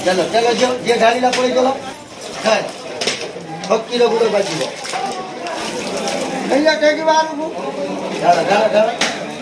चलो चलो जो जे ढालीला पड़े चलो हां भक्ति रो गुड़ बाजीबो भैया टेकी बाहर को डाला डाला डाला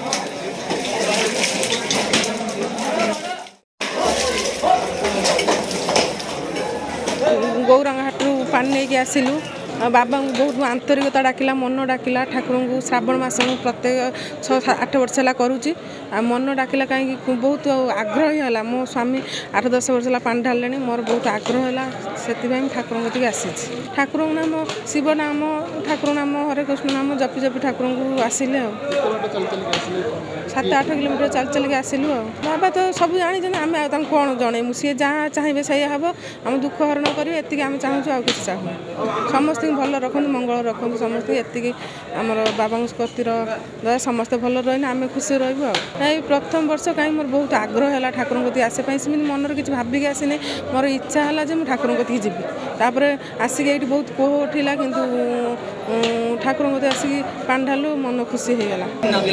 गौरांग हाटू पानी नहीं आसिलु बाबा बहुत आंतरिकता डाकिला मन डाकिला ठाकुर को श्रावण मास प्रत्येक 6-8 वर्ष है करुँची मन डाकिला कहीं बहुत आग्रह है मो स्वामी 8-10 वर्ष है पानी ढाले मोर बहुत आग्रह है से ठाकुर कतिक आसी ठाकुर नाम शिव नाम ठाकुर नाम हरे कृष्ण नाम जपी जपी ठाकुर को आसिले 7-8 किलोमीटर चल चल के आसिलु बाबा तो सब जानी आम कौन जनइमु सी जहाँ चाहिए सही हम आम दुख हरण करेंगे एति आम चाहूँ आ कि चाहूँ समस्त भल रखु मंगल रखु समस्त एति आमर बाबा कतिर दया समस्ते भल रही आम खुशी रू प्रथम वर्ष कहीं मोर बहुत आग्रह है ठाकुर कति आसपाई सेमती मनर किसी भाविक आसनी मोर इच्छा है जो ठाकुर कति जी तापर आसिक ये बहुत कोह उठिला किंतु ठाकुर कति आसिक पानी ढालू मन खुशी हो गला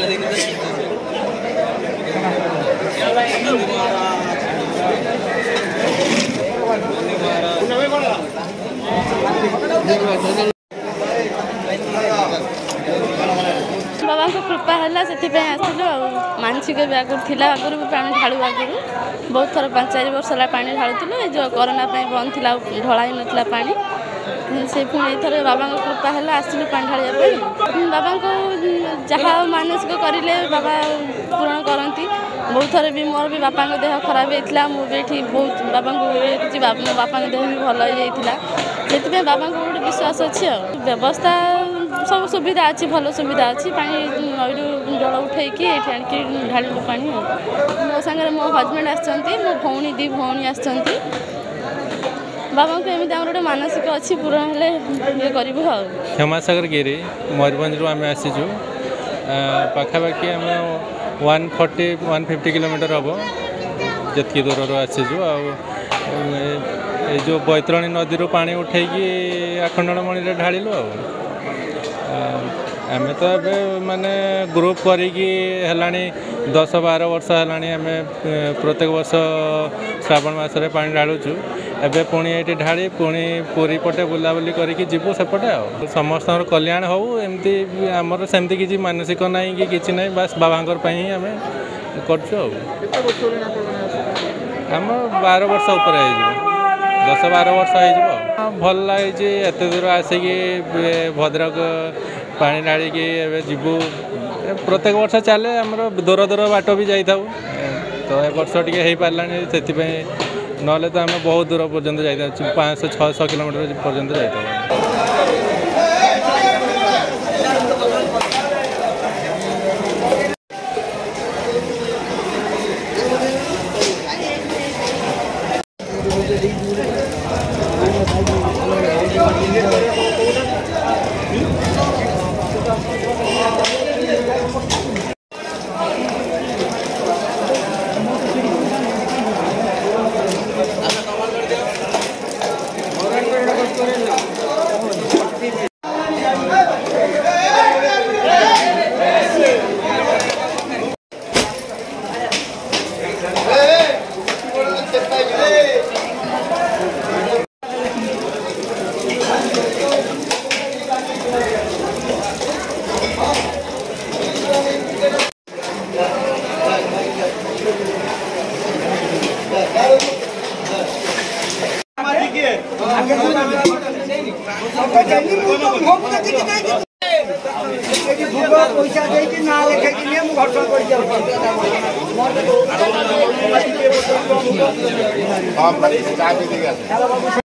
बाबा को कृपा है से आसलु मानसिक भी आगुरी थी आगुरी भी पानी ढालू आगुरी बहुत थर 5-4 वर्ष है पानी ढालुलु जो कोरोना बंद थी ढला ही नाला पानी से पुणी थर बाबा कृपा है आसलु पानी ढालिया बाबा को जहाँ मानसिक करें बाबा पूरण करती बहुत थर भी मोर भी बापा देह खराब होता मुझे बहुत बाबा को बापा देह भी भल हो से बाबा को गोटे विश्वास अच्छी व्यवस्था सब सुविधा अच्छी भल सुविधा अच्छी पानी नईरू जल उठे ढालू पा मो सागर मो हजबैंड आसछंती मो भौणी 2 भौणी आसछंती बाबा को एमती गोटे मानसिक अच्छी पूरण हेले ये करूँ क्षमासागर गिरी मयूरभंज आम आसीचु पाखापाखि आम 140-150 किलोमीटर हम जी दूर आसीचु जो बैतरणी नदी पानी उठे आखंडमणि ढालू आम तो ए माने ग्रुप करी 10-12 वर्ष है आम प्रत्येक वर्ष श्रावण मसरे पानी ढालुचु एबे पुणी ये ढाड़ी पुणी पूरी पटे बुलाबुली करके जीवु सेपटे समस्त कल्याण हो एमती आमर सेमती किसी मानसिक ना कि किसी ना बस बाबांकर ही आम करम 12 वर्ष उपर 10-12 वर्ष हो भल लगे एत दूर आसिक भद्रक पानी ढाड़ी जीवु प्रत्येक वर्ष चले आमर दूर दूर बाट भी जाता तो ए वर्ष टी हो पारा से ना तो आम बहुत दूर पर्यंत जाता 500-600 किलोमीटर पर्यंत जाता पैसा